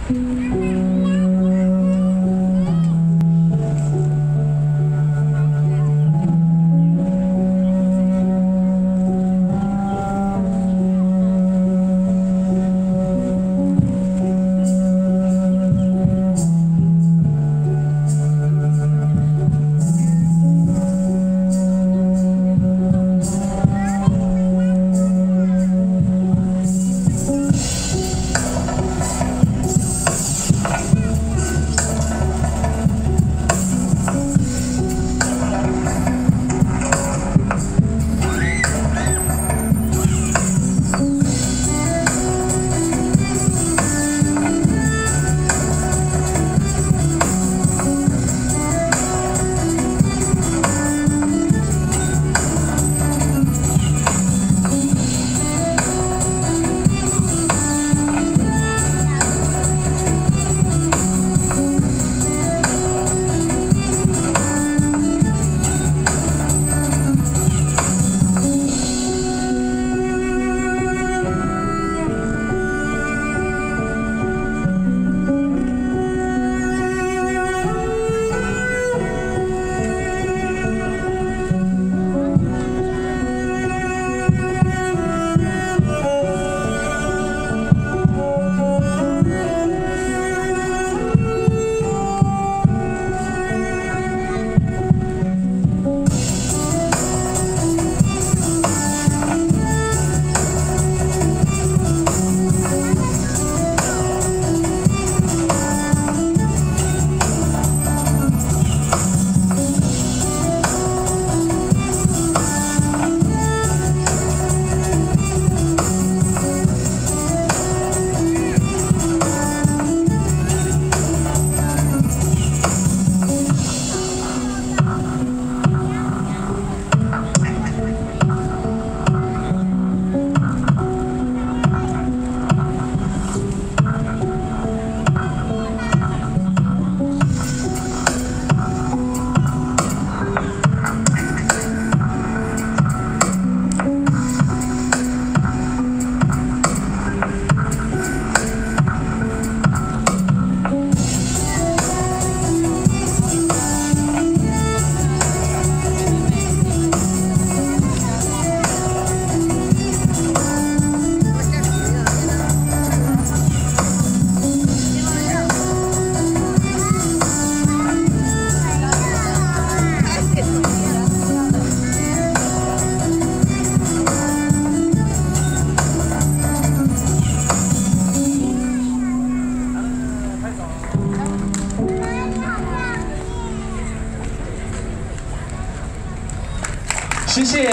谢谢。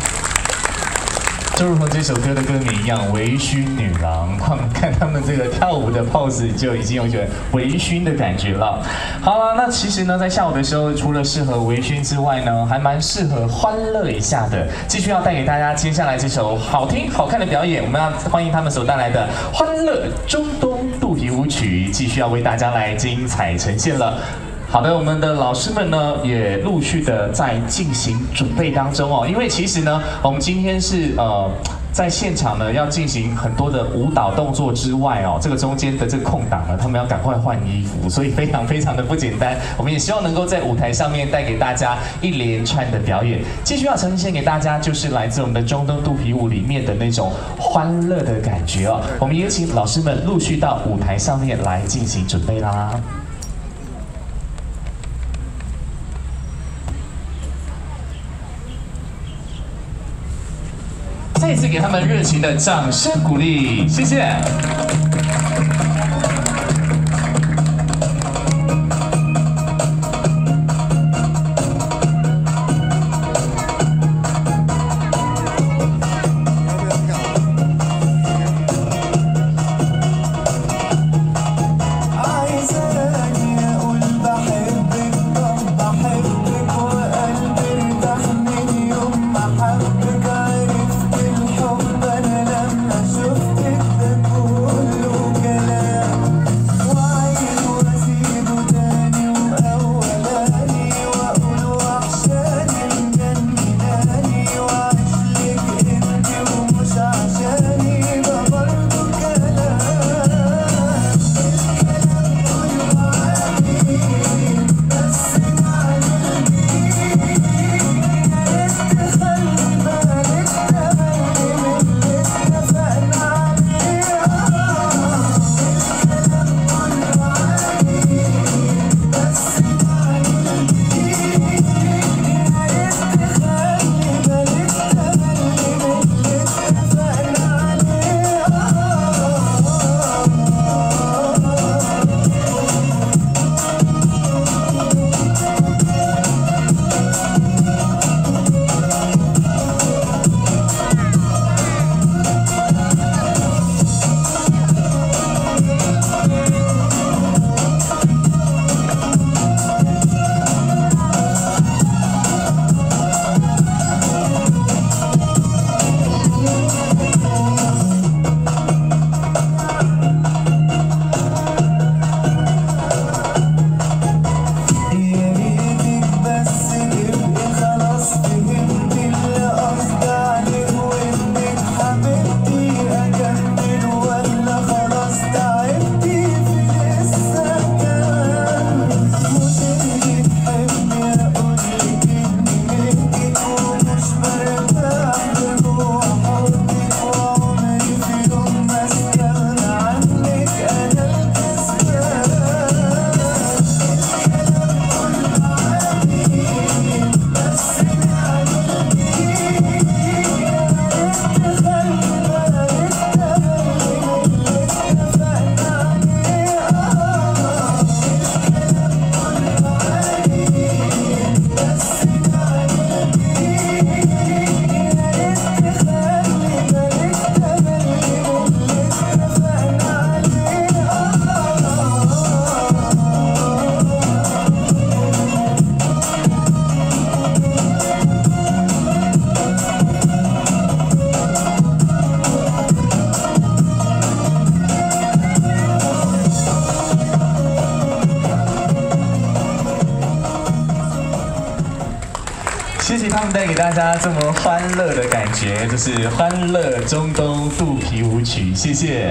就如同这首歌的歌名一样，微醺女郎，看他们这个跳舞的 pose 就已经有一种微醺的感觉了。好了，那其实呢，在下午的时候，除了适合微醺之外呢，还蛮适合欢乐一下的。继续要带给大家接下来这首好听好看的表演，我们要欢迎他们所带来的《欢乐中东肚皮舞曲》，继续要为大家来精彩呈现了。 好的，我们的老师们呢也陆续的在进行准备当中哦。因为其实呢，我们今天是在现场呢要进行很多的舞蹈动作之外哦，这个中间的这个空档呢，他们要赶快换衣服，所以非常的不简单。我们也希望能够在舞台上面带给大家一连串的表演。继续要呈现给大家，就是来自我们的中东肚皮舞里面的那种欢乐的感觉哦。我们也请老师们陆续到舞台上面来进行准备啦。 再次给他们热情的掌声鼓励，谢谢。 شفتك ده كله 他们带给大家这么欢乐的感觉，这是《欢乐中东肚皮舞曲》，谢谢。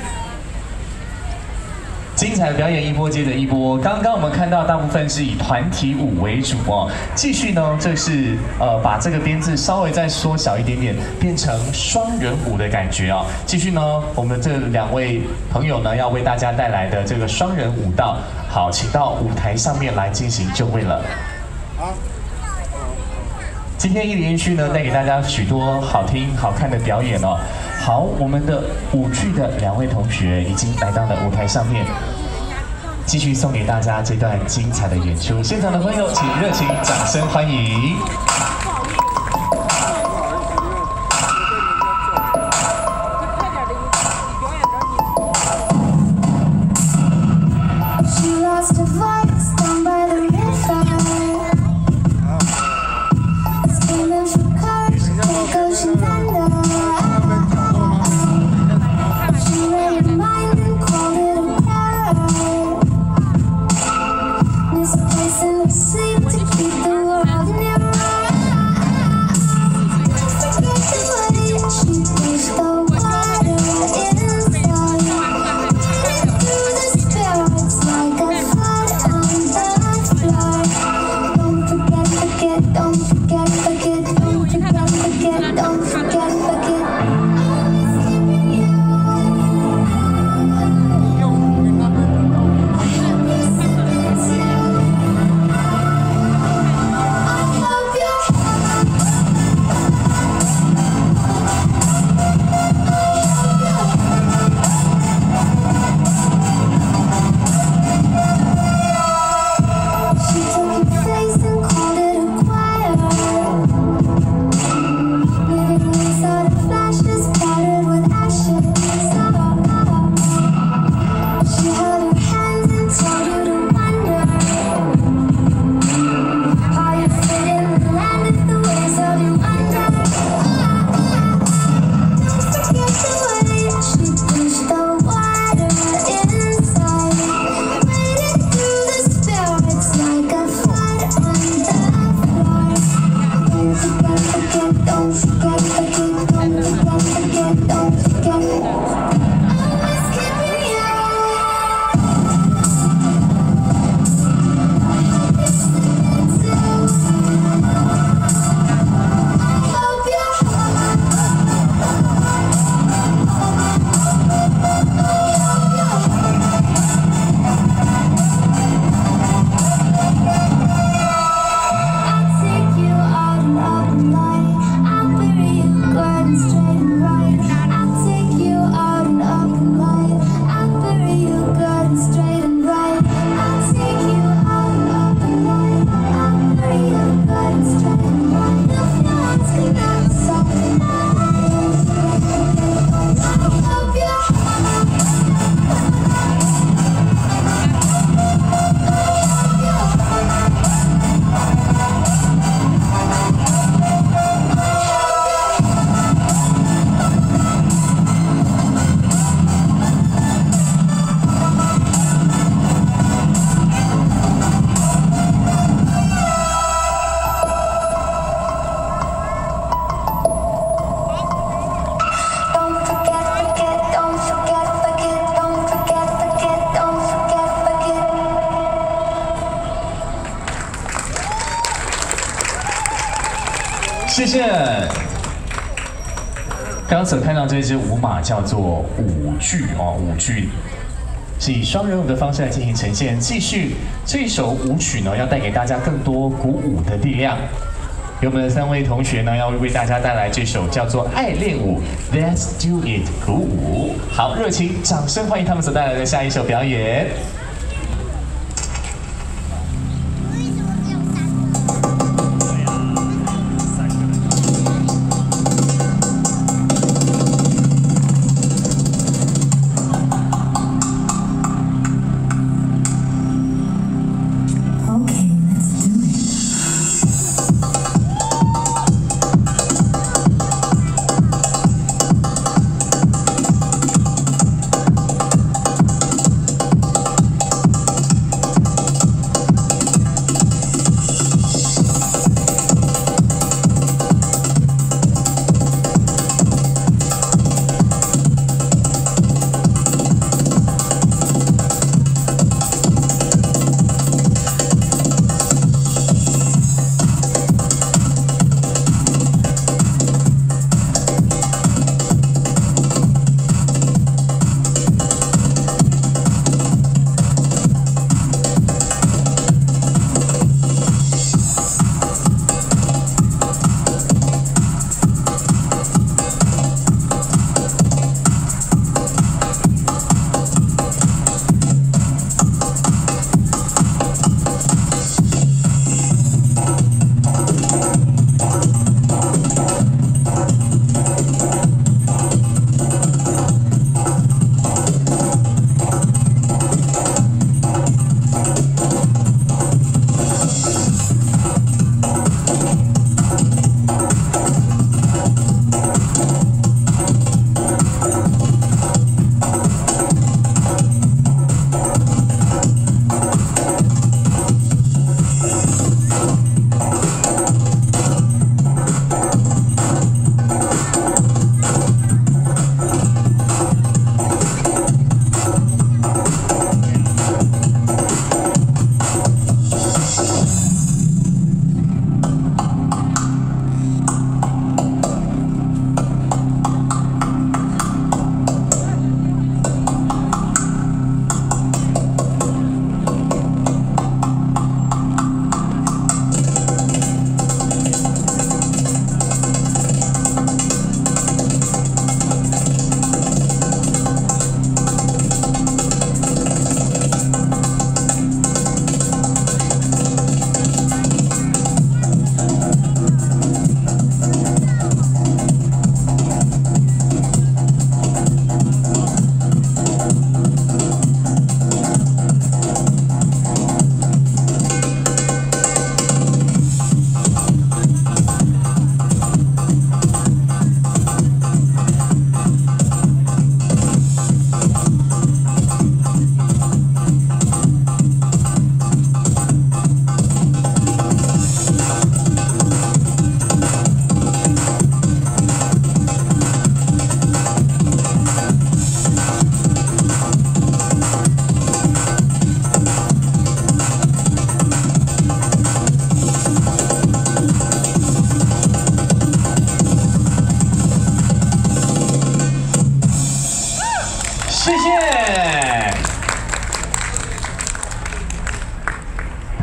精彩的表演一波接着一波，刚刚我们看到大部分是以团体舞为主哦，继续呢，这是把这个编制稍微再缩小一点点，变成双人舞的感觉哦。继续呢，我们这2位朋友呢要为大家带来的这个双人舞蹈，好，请到舞台上面来进行就位了。今天一连续呢带给大家许多好听好看的表演哦。好，我们的舞剧的2位同学已经来到了舞台上面，继续送给大家这段精彩的演出。现场的朋友，请热情掌声欢迎。谢谢。刚刚所看到这支舞马叫做舞剧哦，舞剧是以双人舞的方式来进行呈现。继续这一首舞曲呢，要带给大家更多鼓舞的力量。有我们的3位同学呢，要为大家带来这首叫做《爱恋舞》Let's Do It 鼓舞。好，热情掌声欢迎他们所带来的下一首表演。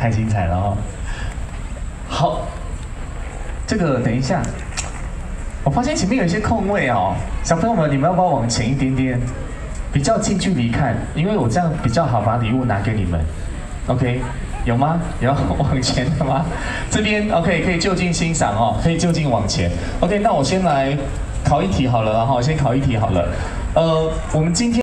太精彩了哦。好，这个等一下，我发现前面有一些空位哦，小朋友们，你们要不要往前一点点，比较近距离看，因为我这样比较好把礼物拿给你们。OK， 有吗？有要往前的吗？这边 OK， 可以就近欣赏哦，可以就近往前。OK， 那我先来考一题好了，然后先考一题好了。我们今天。